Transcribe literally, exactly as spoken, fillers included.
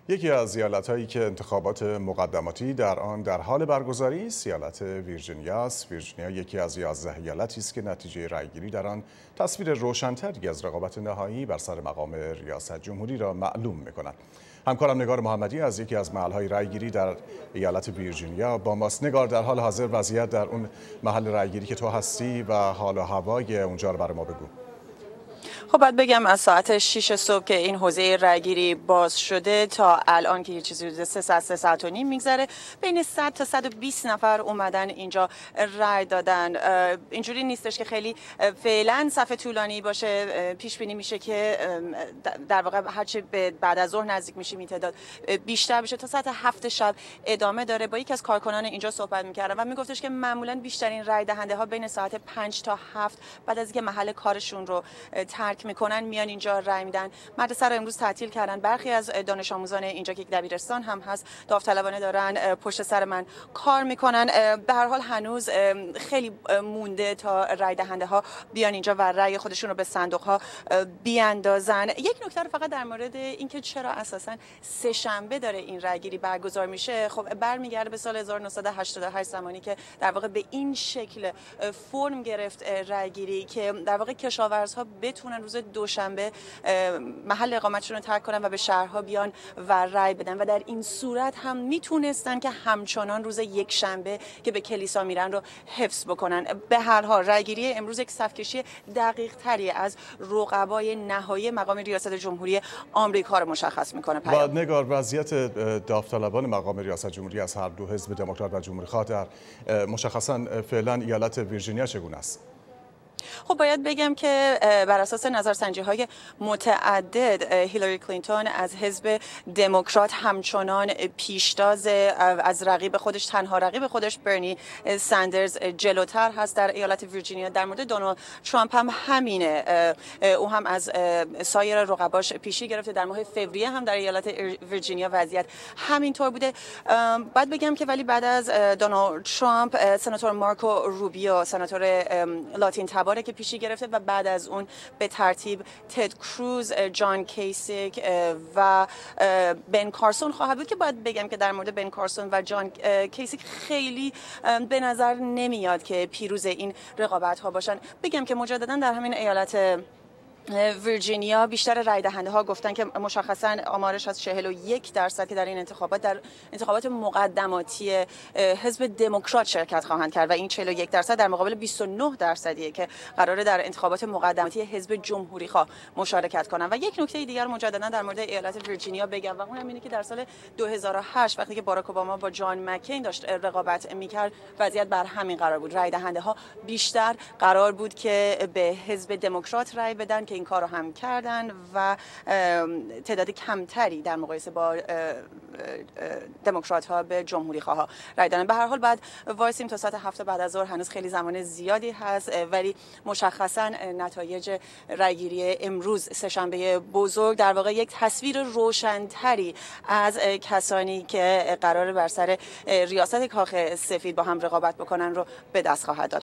یکی از ایالت‌هایی که انتخابات مقدماتی در آن در حال برگزاری است، ایالت ویرجینیا است. ویرجینیا یکی از یازده ایالتی است که نتیجه رأیگیری در آن تصویر روشن‌تری از رقابت نهایی بر سر مقام ریاست جمهوری را معلوم می‌کند. همکارم نگار محمدی از یکی از محل‌های رأیگیری در ایالت ویرجینیا با ماست. نگار، در حال حاضر وضعیت در اون محل رأیگیری که تو هستی و حال و هوای اونجا رو برای ما بگو. خب باید بگم از ساعت شش صبح که این حوزه رأیگیری باز شده تا الان که یه چیزی حدود سه ساعت سه ساعت و نیم میگذره، بین صد تا صد و بیست نفر اومدن اینجا رأی دادن. اینجوری نیستش که خیلی فعلا صف طولانی باشه. پیش بینی میشه که در واقع هرچه به بعد از ظهر نزدیک میشیم این تعداد بیشتر بشه. تا ساعت هفت شب ادامه داره. با یکی از کارکنان اینجا صحبت میکردم و میگفتش که معمولا بیشترین رأی دهنده ها بین ساعت پنج تا هفت بعد از اینکه محل کارشون رو ترک میکنن میان اینجا رای میدن. مدرسه رو امروز تعطیل کردن. برخی از دانش آموزان اینجا که دبیرستان هم هست داوطلبانه دارن پشت سر من کار میکنن. به هر حال هنوز خیلی مونده تا رای دهنده ها بیان اینجا و رای خودشون رو به صندوق ها بیاندازن. یک نکته رو فقط در مورد اینکه چرا اساسا سه شنبه داره این رای گیری برگزار میشه، خب برمیگرده به سال هزار و نهصد و هشتاد و هشت زمانی که در واقع به این شکل فرم گرفت رای گیری که در واقع کشاورزها بتونن روز دوشنبه محل اقامتشون رو ترک کنن و به شهرها بیان و رای بدن و در این صورت هم میتونستن که همچنان روز یک شنبه که به کلیسا میرن رو حفظ بکنن. به هر حال رای گیری امروز یک صفکشی دقیق تری از رقبای نهایی مقام ریاست جمهوری آمریکا رو مشخص میکنه. و نگار، وضعیت داوطلبان مقام ریاست جمهوری از هر دو حزب دموکرات و جمهوری‌خواه در مشخصا فعلا ایالت ویرجینیا چگونه است؟ خب باید بگم که بر اساس نظرسنجی‌های متعدد هیلاری کلینتون از حزب دموکرات همچنان پیشتاز از رقیب خودش، تنها رقیب خودش برنی سندرز جلوتر هست در ایالت ویرجینیا. در مورد دونالد ترامپ هم همینه، او هم از سایر رقباش پیشی گرفته. در ماه فوریه هم در ایالت ویرجینیا وضعیت همینطور بوده. باید بگم که ولی بعد از دونالد ترامپ سناتور مارکو روبیو، سناتور لاتین تباره که پیشی گرفته و بعد از اون به ترتیب تد کروز، جان کیسیک و بن کارسون خواهد بود که باید بگم که در مورد بن کارسون و جان کیسیک خیلی به نظر نمیاد که پیروز این رقابت ها باشن. بگم که مجددا در همین ایالت ویرجینیا بیشتر رای دهنده ها گفتن که مشخصا آمارش از چهل و یک درصد که در این انتخابات در انتخابات مقدماتی حزب دموکرات شرکت خواهند کرد و این چهل و یک درصد در مقابل بیست و نه درصدیه که قراره در انتخابات مقدماتی حزب جمهوری خواه مشارکت کنن. و یک نکته دیگر مجددا در مورد ایالت ویرجینیا بگم و اون هم اینه که در سال دو هزار و هشت وقتی که باراک اوباما با جان مکین داشت رقابت میکرد وضعیت بر همین قرار بود. رای دهنده ها بیشتر قرار بود که به حزب دموکرات رای بدن که این کار رو هم کردن و تعداد کمتری در مقایسه با دموکرات ها به جمهوری خواه رای دادن. به هر حال بعد وایسیم تا ساعت هفت بعد از ظهر، هنوز خیلی زمان زیادی هست، ولی مشخصا نتایج رایگیری امروز سه‌شنبه بزرگ در واقع یک تصویر روشنتری از کسانی که قرار بر سر ریاست کاخ سفید با هم رقابت بکنن رو به دست خواهد داد.